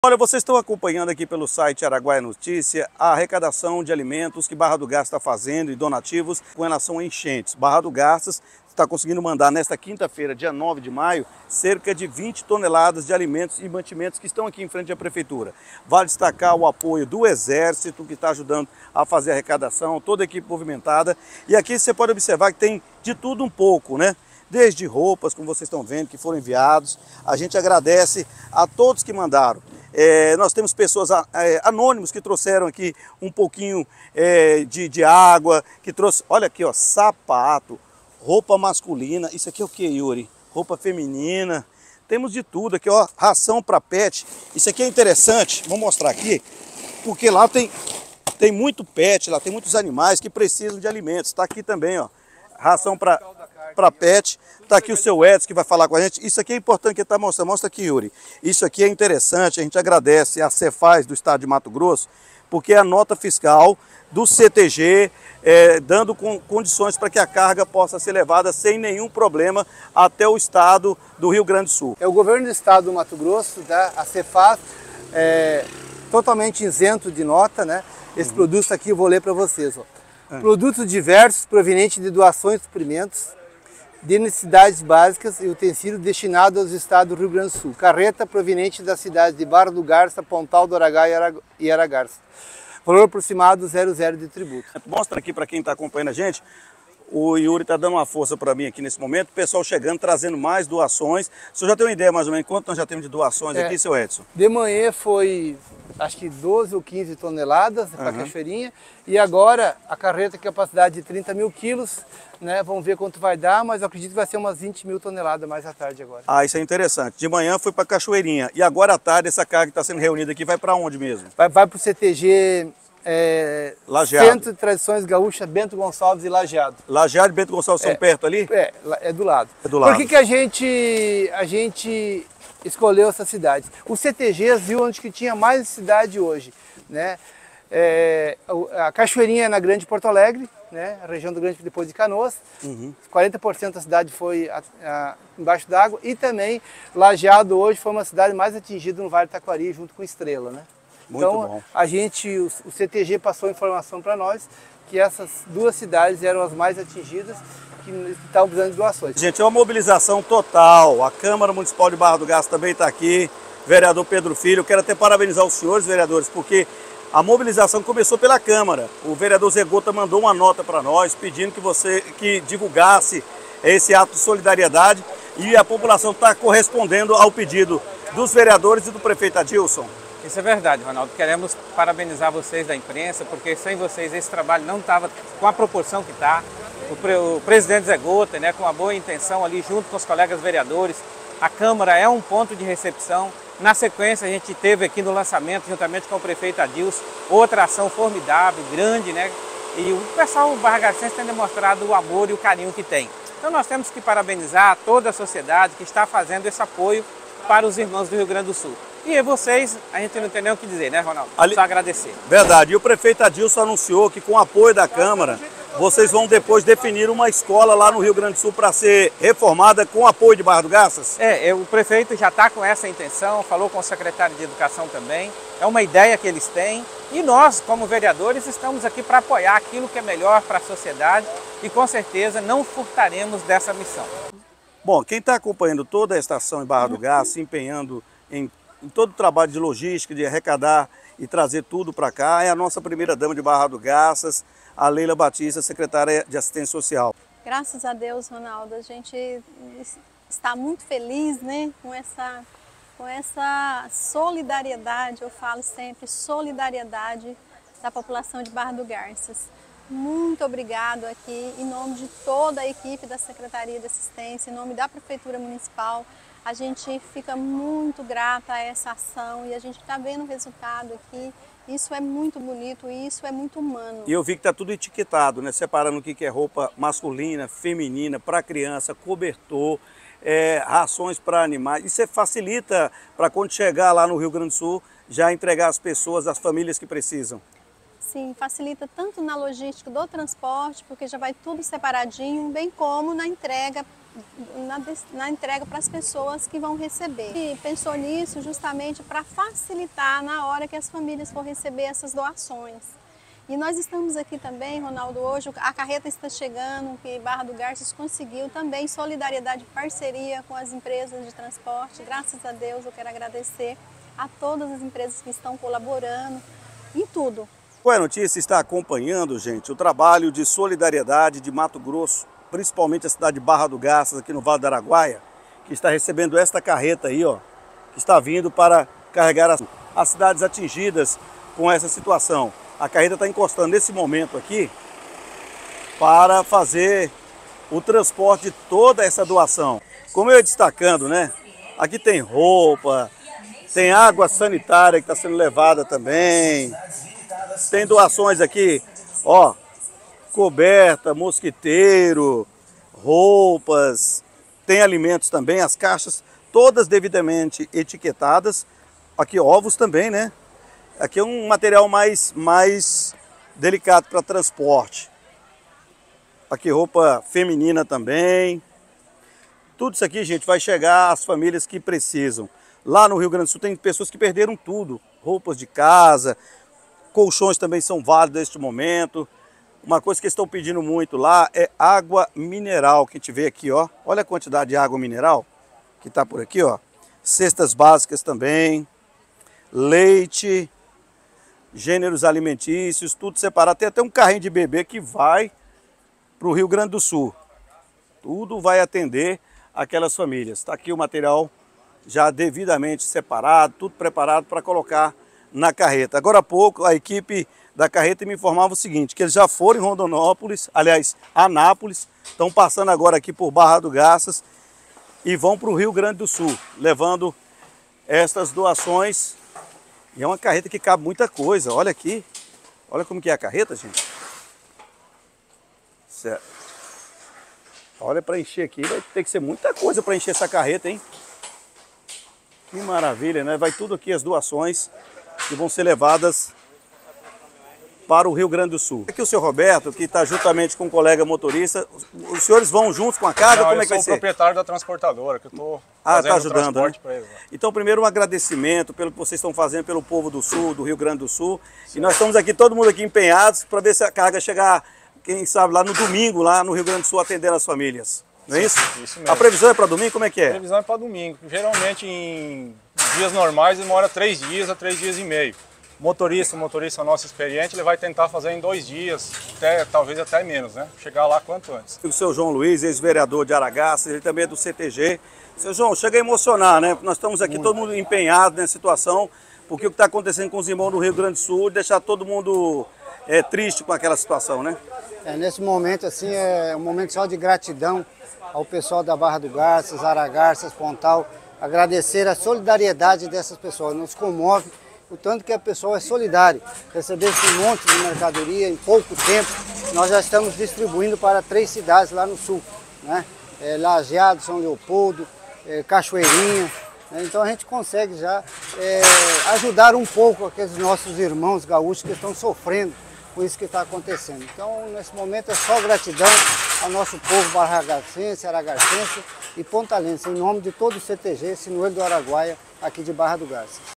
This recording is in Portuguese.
Olha, vocês estão acompanhando aqui pelo site Araguaia Notícia a arrecadação de alimentos que Barra do Garças está fazendo e donativos com relação a enchentes. Barra do Garças está conseguindo mandar nesta quinta-feira, dia 9 de maio, cerca de 20 toneladas de alimentos e mantimentos que estão aqui em frente à Prefeitura. Vale destacar o apoio do Exército, que está ajudando a fazer a arrecadação, toda a equipe movimentada. E aqui você pode observar que tem de tudo um pouco, né? Desde roupas, como vocês estão vendo, que foram enviados. A gente agradece a todos que mandaram. Nós temos pessoas anônimos que trouxeram aqui um pouquinho de água, que trouxe, olha aqui, ó, sapato, roupa masculina. Isso aqui é o que, Yuri? Roupa feminina. Temos de tudo aqui, ó, ração para pet. Isso aqui é interessante, vou mostrar aqui, porque lá tem muito pet, lá tem muitos animais que precisam de alimentos. Está aqui também, ó, ração para pet. Está aqui o seu Edson que vai falar com a gente. Isso aqui é importante que ele está mostrando. Mostra aqui, Yuri. Isso aqui é interessante. A gente agradece a Cefaz do estado de Mato Grosso, porque é a nota fiscal do CTG, dando condições para que a carga possa ser levada sem nenhum problema até o estado do Rio Grande do Sul. É o governo do estado do Mato Grosso, tá? A Cefaz, totalmente isento de nota, né? Esse produto aqui eu vou ler para vocês, ó. Produtos diversos provenientes de doações de suprimentos, de necessidades básicas e utensílios destinados aos estados do Rio Grande do Sul. Carreta proveniente das cidades de Barra do Garça, Pontal do Aragá e Aragarça. Valor aproximado 00 de tributo. Mostra aqui para quem está acompanhando a gente. O Yuri está dando uma força para mim aqui nesse momento. O pessoal chegando, trazendo mais doações. O senhor já tem uma ideia mais ou menos quanto nós já temos de doações aqui, seu Edson? De manhã foi, acho que 12 ou 15 toneladas para a Cachoeirinha. E agora a carreta tem capacidade de 30 mil quilos. Né? Vamos ver quanto vai dar, mas eu acredito que vai ser umas 20 mil toneladas mais à tarde agora. Ah, isso é interessante. De manhã foi para a Cachoeirinha. E agora à tarde essa carga que está sendo reunida aqui vai para onde mesmo? Vai para o CTG... Lajeado. Centro de Tradições Gaúchas, Bento Gonçalves e Lajeado. Lajeado e Bento Gonçalves são perto ali? É do lado. É do lado. Por que a gente escolheu essas cidades? O CTG viu onde que tinha mais necessidade hoje, né? A Cachoeirinha é na Grande Porto Alegre, né? A região do Grande depois de Canoas. 40% da cidade foi embaixo d'água. E Lajeado hoje foi uma cidade mais atingida no Vale do Taquari, junto com Estrela, né? Muito então, bom. o CTG passou informação para nós que essas duas cidades eram as mais atingidas, que estavam precisando de doações. Gente, é uma mobilização total. A Câmara Municipal de Barra do Garças também está aqui. Vereador Pedro Filho, eu quero até parabenizar os senhores vereadores, porque a mobilização começou pela Câmara. O vereador Zé Gota mandou uma nota para nós, pedindo que divulgasse esse ato de solidariedade, e a população está correspondendo ao pedido dos vereadores e do prefeito Adilson. Isso é verdade, Ronaldo. Queremos parabenizar vocês da imprensa, porque sem vocês esse trabalho não estava com a proporção que está. O presidente Zé Gota, né, com uma boa intenção ali, junto com os colegas vereadores. A Câmara é um ponto de recepção. Na sequência, a gente teve aqui no lançamento, juntamente com o prefeito Adilson, outra ação formidável, grande, né? E o pessoal barra-garcense tem demonstrado o amor e o carinho que tem. Então nós temos que parabenizar toda a sociedade que está fazendo esse apoio para os irmãos do Rio Grande do Sul. E vocês, a gente não tem nem o que dizer, né, Ronaldo? Só agradecer. Verdade. E o prefeito Adilson anunciou que com o apoio da Câmara, vocês vão depois definir uma escola lá no Rio Grande do Sul para ser reformada com o apoio de Barra do Garças? O prefeito já está com essa intenção, falou com o secretário de Educação também. É uma ideia que eles têm. E nós, como vereadores, estamos aqui para apoiar aquilo que é melhor para a sociedade e com certeza não furtaremos dessa missão. Bom, quem está acompanhando toda a estação em Barra do Garças, se empenhando em todo o trabalho de logística, de arrecadar e trazer tudo para cá, é a nossa primeira-dama de Barra do Garças, a Leila Batista, secretária de Assistência Social. Graças a Deus, Ronaldo, a gente está muito feliz, né, com essa solidariedade, eu falo sempre, solidariedade da população de Barra do Garças. Muito obrigado aqui, em nome de toda a equipe da Secretaria de Assistência, em nome da Prefeitura Municipal. A gente fica muito grata a essa ação e a gente está vendo o resultado aqui. Isso é muito bonito e isso é muito humano. E eu vi que está tudo etiquetado, né? Separando o que é roupa masculina, feminina, para criança, cobertor, rações para animais. Isso facilita para quando chegar lá no Rio Grande do Sul, já entregar às pessoas, às famílias que precisam. Sim, facilita tanto na logística do transporte, porque já vai tudo separadinho, bem como na entrega na entrega para as pessoas que vão receber. E pensou nisso justamente para facilitar na hora que as famílias for receber essas doações. E nós estamos aqui também, Ronaldo, hoje a carreta está chegando, que Barra do Garças conseguiu também solidariedade e parceria com as empresas de transporte. Graças a Deus eu quero agradecer a todas as empresas que estão colaborando em tudo. Qual é a notícia? Está acompanhando, gente, o trabalho de solidariedade de Mato Grosso, principalmente a cidade de Barra do Garças, aqui no Vale do Araguaia, que está recebendo esta carreta aí, ó, que está vindo para carregar as cidades atingidas com essa situação. A carreta está encostando nesse momento aqui para fazer o transporte de toda essa doação. Como eu ia destacando, né? Aqui tem roupa, tem água sanitária que está sendo levada também. Tem doações aqui, ó, coberta, mosquiteiro, roupas, tem alimentos também, as caixas todas devidamente etiquetadas. Aqui ovos também, né? Aqui é um material mais delicado para transporte. Aqui roupa feminina também. Tudo isso aqui, gente, vai chegar às famílias que precisam. Lá no Rio Grande do Sul tem pessoas que perderam tudo, roupas de casa, colchões também são válidos neste momento. Uma coisa que eles estão pedindo muito lá é água mineral, que a gente vê aqui, ó. Olha a quantidade de água mineral que está por aqui, ó. Cestas básicas também, leite, gêneros alimentícios, tudo separado. Tem até um carrinho de bebê que vai para o Rio Grande do Sul. Tudo vai atender aquelas famílias. Está aqui o material já devidamente separado, tudo preparado para colocar na carreta. Agora há pouco a equipe da carreta me informava o seguinte, que eles já foram em Rondonópolis, aliás, Anápolis, estão passando agora aqui por Barra do Garças e vão para o Rio Grande do Sul, levando estas doações. E é uma carreta que cabe muita coisa, olha aqui, olha como que é a carreta, gente. Certo. Olha, para encher aqui, vai ter que ser muita coisa para encher essa carreta, hein? Que maravilha, né? Vai tudo aqui, as doações que vão ser levadas para o Rio Grande do Sul. Aqui o senhor Roberto, que está juntamente com um colega motorista, os senhores vão juntos com a carga? Como é que vai ser? Eu sou o proprietário da transportadora, que eu estou fazendo tá ajudando, o transporte, né, para eles. Então, primeiro um agradecimento pelo que vocês estão fazendo pelo povo do Sul, do Rio Grande do Sul. Certo. E nós estamos aqui, todo mundo aqui empenhados, para ver se a carga chegar, quem sabe, lá no domingo, lá no Rio Grande do Sul, atendendo as famílias. Não é isso? Isso mesmo. A previsão é para domingo? Como é que é? A previsão é para domingo. Geralmente, em dias normais, demora 3 dias a 3 dias e meio. Motorista nosso experiente, ele vai tentar fazer em 2 dias, talvez até menos, né? Chegar lá quanto antes. O seu João Luiz, ex-vereador de Aragarças, ele também é do CTG. Seu João, chega a emocionar, né? Nós estamos aqui todo mundo empenhado nessa situação, porque o que está acontecendo com os irmãos do Rio Grande do Sul, deixar todo mundo triste com aquela situação, né? Nesse momento, assim, é um momento só de gratidão ao pessoal da Barra do Garças, Aragarças, Pontal, agradecer a solidariedade dessas pessoas, nos comove o tanto que a pessoa é solidária. Receber esse monte de mercadoria em pouco tempo, nós já estamos distribuindo para 3 cidades lá no sul, né? Lajeado, São Leopoldo, Cachoeirinha, né? Então a gente consegue já ajudar um pouco aqueles nossos irmãos gaúchos que estão sofrendo com isso que está acontecendo. Então, nesse momento é só gratidão ao nosso povo barra-garcense, aragarcense e pontalense, em nome de todo o CTG Sinuelo do Araguaia, aqui de Barra do Garças.